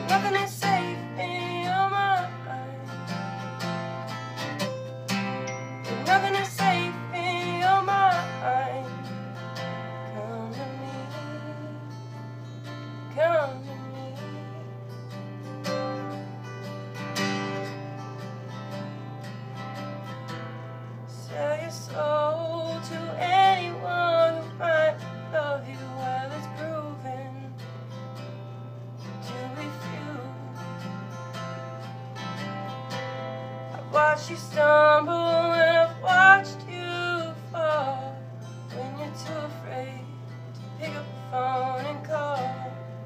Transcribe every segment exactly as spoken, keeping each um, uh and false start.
Nothing is safe in your mind. Nothing is safe in your mind. Come to me. Come to me. Sell your soul to anyone who might love you while it's proven to be few. I've watched you stumble and I've watched you fall when you're too afraid to pick up the phone and call.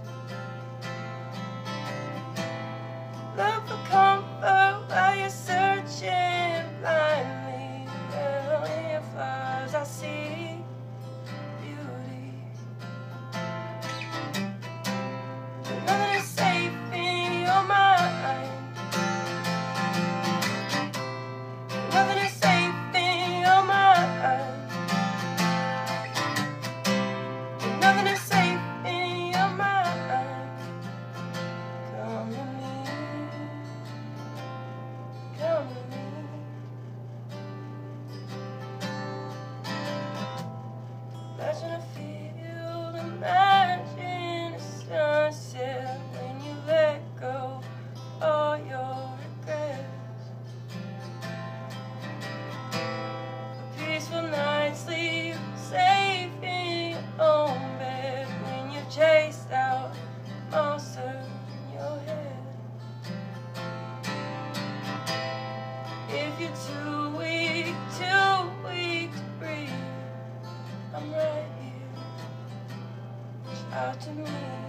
Look for comfort while you're searching blindly. Well, in your flaws I see beauty. Nothing is safe in your mind. Nothing is safe in your mind. Nothing is safe in your mind. Come to me. Come to me. Imagine a field, imagine a sunset when you let go all your regrets. A peaceful night's sleep, safe in your own bed when you've chased out monsters in your head. If you're too weak, too weak to breathe, I'm right here. Reach out to me.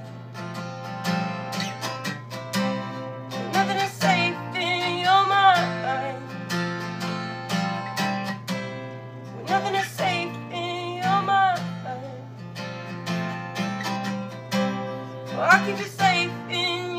Nothing is safe in your mind. Nothing is safe in your mind. Well, I'll keep you safe in